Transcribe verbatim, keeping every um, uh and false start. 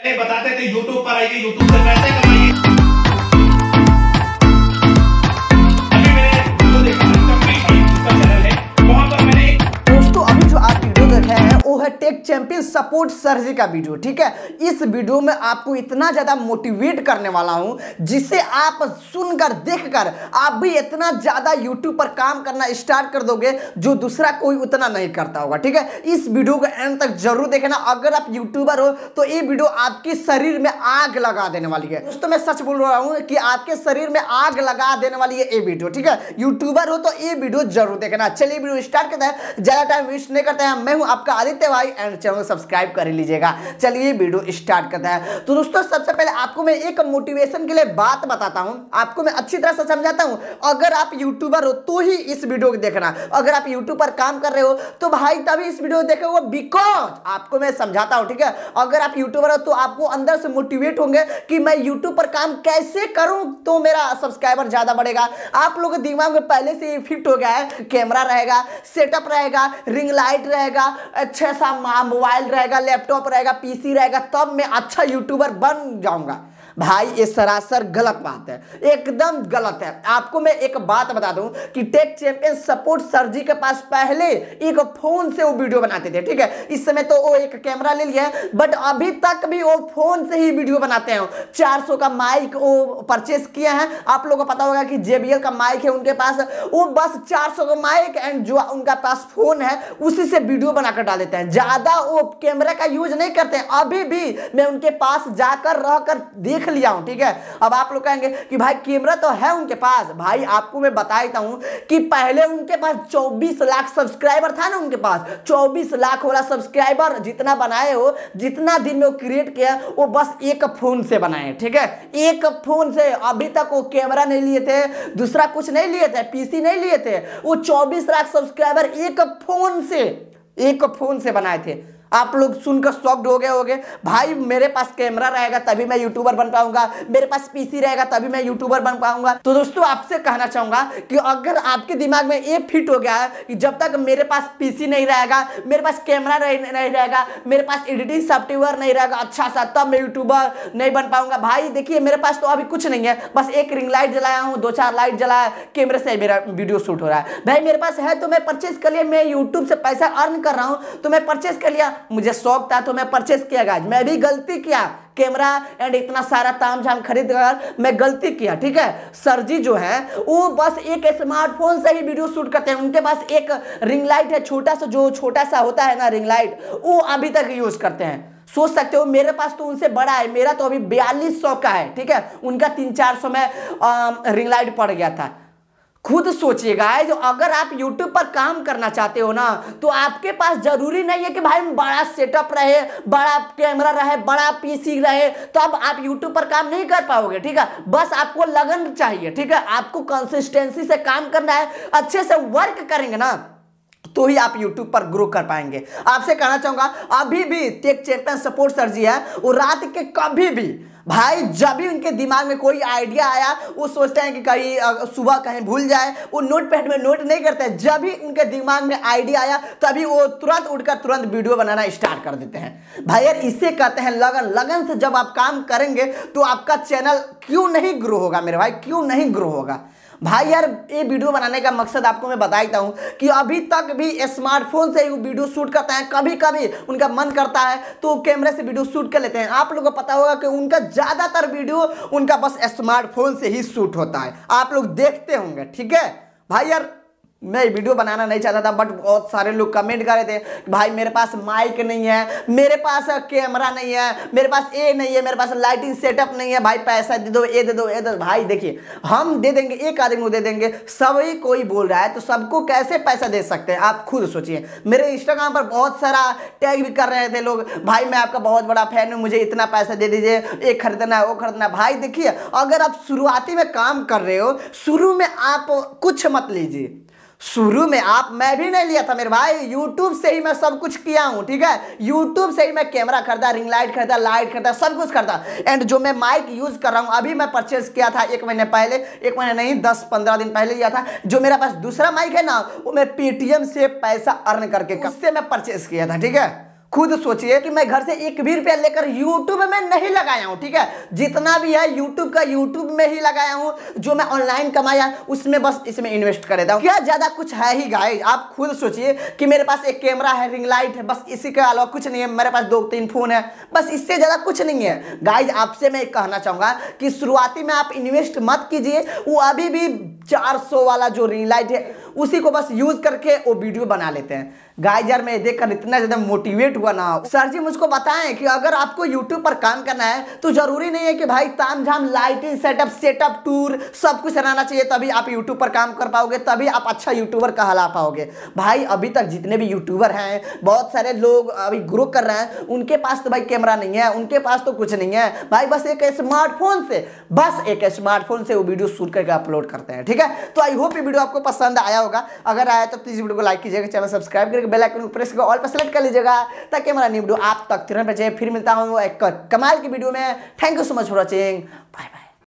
बताते थे यूट्यूब पर आइए, यूट्यूब से पैसे कमाइए। अभी मैंने वीडियो देखा था, चैनल है, वहां पर मैंने दोस्तों अभी जो आप वीडियो देख रहे हैं वो है tech champion support sir ji का वीडियो। ठीक है, इस वीडियो में आपको इतना ज्यादा मोटिवेट करने वाला हूं जिसे आप सुनकर देखकर आप भी इतना ज्यादा यूट्यूब पर काम करना स्टार्ट कर दोगे जो दूसरा कोई उतना नहीं करता होगा। ठीक है, इस वीडियो को एंड तक जरूर देखना। अगर आप यूट्यूबर हो तो ये वीडियो आपके शरीर में आग लगा देने वाली है। दोस्तों मैं सच बोल रहा हूं कि आपके शरीर में आग लगा देने वाली है ये वीडियो। ठीक है, यूट्यूबर हो तो ये वीडियो जरूर देखना। चलिए वीडियो स्टार्ट करते हैं, ज्यादा टाइम वेस्ट नहीं करते हैं। मैं हूं आपका आदित्य भाई एंड चैनल सब्सक्राइब कर लीजिएगा। चलिए वीडियो स्टार्ट करते हैं। तो दोस्तों सबसे पहले आपको मैं एक मोटिवेशन के लिए बात बताता हूं, आपको मैं अच्छी तरह से समझाता हूं। अगर आप यूट्यूबर हो तो ही इस वीडियो को देखना। अगर आप यूट्यूब पर काम कर रहे हो तो भाई तभी इस वीडियो को देखोगे, बिकॉज आपको मैं समझाता हूं। ठीक है, अगर आप यूट्यूबर हो तो आपको अंदर से मोटिवेट होंगे कि मैं यूट्यूब पर काम कैसे करूं तो मेरा सब्सक्राइबर ज्यादा बढ़ेगा। आप लोगों के दिमाग में पहले से ही फिट हो गया है, कैमरा रहेगा, सेटअप रहेगा, रिंग लाइट रहेगा, अच्छा सा मोबाइल रहेगा, लैपटॉप रहेगा, पीसी रहेगा, तब मैं अच्छा यूट्यूबर बन जाऊंगा। भाई ये सरासर गलत बात है, एकदम गलत है। आपको मैं एक बात बता दूं कि tech champion support sir ji के पास पहले एक फोन से वो वीडियो बनाते थे। ठीक है, इस समय तो वो एक कैमरा ले लिया है, बट अभी तक भी वो फोन से ही वीडियो बनाते हैं। चार सौ का माइक वो परचेस किए हैं। आप लोगों को पता होगा कि जे बी एल का माइक है उनके पास, वो बस चार सौ का माइक एंड जो उनका पास फोन है उसी से वीडियो बनाकर डाल देते हैं। ज्यादा वो कैमरा का यूज नहीं करते हैं। अभी भी मैं उनके पास जाकर रहकर देख लिया हूं। ठीक है, अब आप लोग कहेंगे कि भाई कैमरा तो है उनके पास। भाई आपको मैं बता देता हूं कि पहले उनके पास चौबीस लाख सब्सक्राइबर था ना, उनके पास चौबीस लाख वाला सब्सक्राइबर जितना बनाए हो, जितना दिन में वो क्रिएट किया वो बस एक फोन से बनाए। ठीक है, एक फोन से। अभी तक वो कैमरा नहीं लिए थे, दूसरा कुछ नहीं लिए थे, पीसी नहीं लिए थे। वो चौबीस लाख सब्सक्राइबर एक फोन से एक फोन से बनाए थे। आप लोग सुनकर शॉक्ड हो गए होंगे। भाई मेरे पास कैमरा रहेगा तभी मैं यूट्यूबर बन पाऊंगा, मेरे पास पीसी रहेगा तभी मैं यूट्यूबर बन पाऊंगा। तो दोस्तों आपसे कहना चाहूंगा कि अगर आपके दिमाग में ये फिट हो गया है कि जब तक मेरे पास पीसी नहीं रहेगा, मेरे पास कैमरा नहीं, नहीं रहेगा, मेरे पास एडिटिंग सॉफ्टवेयर नहीं रहेगा अच्छा सा, तब मैं यूट्यूबर नहीं बन पाऊंगा। भाई देखिए मेरे पास तो अभी कुछ नहीं है, बस एक रिंग लाइट जलाया हूँ, दो चार लाइट जलाया, कैमरे से मेरा वीडियो शूट हो रहा है। भाई मेरे पास है तो मैं परचेज कर लिया, मैं यूट्यूब से पैसा अर्न कर रहा हूँ तो मैं परचेज कर लिया, मुझे शौक था तो मैं परचेस किया। गाइस मैं भी गलती किया, कैमरा एंड इतना सारा तामझाम खरीद कर मैं गलती किया। ठीक है, सर जी जो है वो बस एक स्मार्टफोन से ही वीडियो शूट करते हैं। उनके पास एक रिंग लाइट है छोटा सा, जो छोटा सा होता है ना रिंग लाइट, वो अभी तक यूज करते हैं। सोच सकते हो मेरे पास तो उनसे बड़ा है, मेरा तो अभी बयालीस सौ का है। ठीक है, उनका तीन चार सौ में रिंग लाइट पड़ गया था। खुद सोचिएगा, जो अगर आप YouTube पर काम करना चाहते हो ना तो आपके पास जरूरी नहीं है कि भाई बड़ा सेटअप रहे, बड़ा कैमरा रहे, बड़ा पीसी रहे, तो अब आप YouTube पर काम नहीं कर पाओगे। ठीक है, बस आपको लगन चाहिए। ठीक है, आपको कंसिस्टेंसी से काम करना है, अच्छे से वर्क करेंगे ना तो ही आप YouTube पर ग्रो कर पाएंगे। आपसे कहना चाहूंगा अभी भी tech champion support sir ji है, वो रात के कभी भी भाई जब भी उनके दिमाग में कोई आइडिया आया वो सोचते हैं कि कहीं सुबह कहीं भूल जाए, वो नोट पैड में नोट नहीं करते हैं। जब भी उनके दिमाग में आइडिया आया तभी वो तुरंत उठकर तुरंत वीडियो बनाना स्टार्ट कर देते हैं। भाई यार इसे कहते हैं लगन। लगन से जब आप काम करेंगे तो आपका चैनल क्यों नहीं ग्रो होगा मेरे भाई, क्यों नहीं ग्रो होगा। भाई यार ये वीडियो बनाने का मकसद आपको मैं बताता हूं कि अभी तक भी स्मार्टफोन से वो वीडियो शूट करते हैं। कभी कभी उनका मन करता है तो कैमरे से वीडियो शूट कर लेते हैं। आप लोगों को पता होगा कि उनका ज्यादातर वीडियो उनका बस स्मार्टफोन से ही शूट होता है, आप लोग देखते होंगे। ठीक है भाई यार मैं वीडियो बनाना नहीं चाहता था, बट बहुत सारे लोग कमेंट कर रहे थे भाई मेरे पास माइक नहीं है, मेरे पास कैमरा नहीं है, मेरे पास ए नहीं है, मेरे पास लाइटिंग सेटअप नहीं है, भाई पैसा दे दो, ये दे दो, ये दे दो। भाई देखिए हम दे देंगे, एक आदमी को दे देंगे, सभी कोई बोल रहा है तो सबको कैसे पैसा दे सकते हैं आप खुद सोचिए। मेरे इंस्टाग्राम पर बहुत सारा टैग भी कर रहे थे लोग, भाई मैं आपका बहुत बड़ा फैन हूँ, मुझे इतना पैसा दे दीजिए, ये खरीदना है वो खरीदना है। भाई देखिए अगर आप शुरुआती में काम कर रहे हो, शुरू में आप कुछ मत लीजिए। शुरू में आप, मैं भी नहीं लिया था मेरे भाई, यूट्यूब से ही मैं सब कुछ किया हूं। ठीक है, यूट्यूब से ही मैं कैमरा खरीदा, रिंग लाइट खरीदा, लाइट खरीदा, सब कुछ खरीदा। एंड जो मैं माइक यूज कर रहा हूं अभी मैं परचेज किया था एक महीने पहले, एक महीने नहीं दस पंद्रह दिन पहले लिया था। जो मेरा पास दूसरा माइक है ना वो मैं पेटीएम से पैसा अर्न करके उससे मैं परचेज किया था। ठीक है, खुद सोचिए कि मैं घर से एक भी रुपया लेकर यूट्यूब में नहीं लगाया हूँ, ठीक है। जितना भी है यूट्यूब का यूट्यूब में ही लगाया हूँ, जो मैं ऑनलाइन कमाया उसमें बस इसमें इन्वेस्ट कर देता हूँ। क्या ज्यादा कुछ है ही गाइस, आप खुद सोचिए कि मेरे पास एक कैमरा है, रिंग लाइट है, बस इसी के अलावा कुछ नहीं है। मेरे पास दो तीन फोन है, बस इससे ज्यादा कुछ नहीं है। गाइस आपसे मैं कहना चाहूंगा कि शुरुआती में आप इन्वेस्ट मत कीजिए। वो अभी भी चार सौ वाला जो रिंग लाइट है उसी को बस यूज करके वो वीडियो बना लेते हैं। गाइस यार मैं देखकर इतना ज्यादा मोटिवेट हुआ ना। सर जी मुझको बताएं कि अगर आपको यूट्यूब पर काम करना है तो जरूरी नहीं है कि भाई तामझाम लाइटिंग सेटअप सेटअप टूर सब कुछ रहना चाहिए तभी आप यूट्यूब पर काम कर पाओगे, तभी आप अच्छा यूट्यूबर कहला पाओगे। भाई अभी तक जितने भी यूट्यूबर हैं, बहुत सारे लोग अभी ग्रो कर रहे हैं, उनके पास तो भाई कैमरा नहीं है, उनके पास तो कुछ नहीं है भाई, बस एक स्मार्टफोन से बस एक स्मार्टफोन से वो वीडियो शूट करके अपलोड करते हैं, ठीक है। तो आई होप ये वीडियो आपको पसंद आया होगा। अगर आया तो प्लीज वीडियो को लाइक कीजिएगा, चैनल सब्सक्राइब करके बेल आइकन को प्रेस करके ऑल पर सेलेक्ट कर लीजिएगा ताकि हमारा न्यू वीडियो आप तक तुरंत पहुंचे। फिर मिलता हूं एक कमाल की वीडियो में। Thank you so much for watching.